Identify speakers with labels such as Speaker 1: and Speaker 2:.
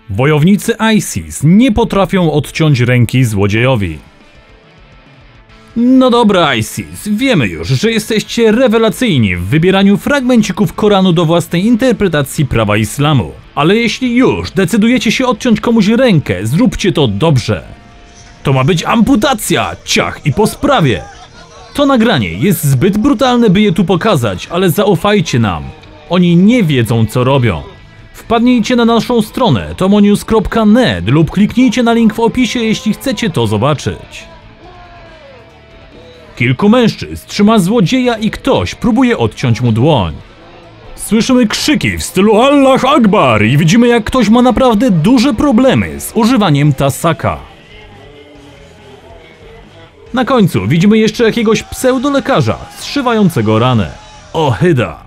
Speaker 1: Wojownicy ISIS nie potrafią odciąć ręki złodziejowi. No dobra ISIS, wiemy już, że jesteście rewelacyjni w wybieraniu fragmencików Koranu do własnej interpretacji prawa islamu. Ale jeśli już decydujecie się odciąć komuś rękę, zróbcie to dobrze. To ma być amputacja, ciach i po sprawie. To nagranie jest zbyt brutalne, by je tu pokazać, ale zaufajcie nam. Oni nie wiedzą, co robią. Wpadnijcie na naszą stronę tomonius.net lub kliknijcie na link w opisie, jeśli chcecie to zobaczyć. Kilku mężczyzn trzyma złodzieja i ktoś próbuje odciąć mu dłoń. Słyszymy krzyki w stylu Allah Akbar i widzimy, jak ktoś ma naprawdę duże problemy z używaniem tasaka. Na końcu widzimy jeszcze jakiegoś pseudolekarza zszywającego ranę. Ohyda.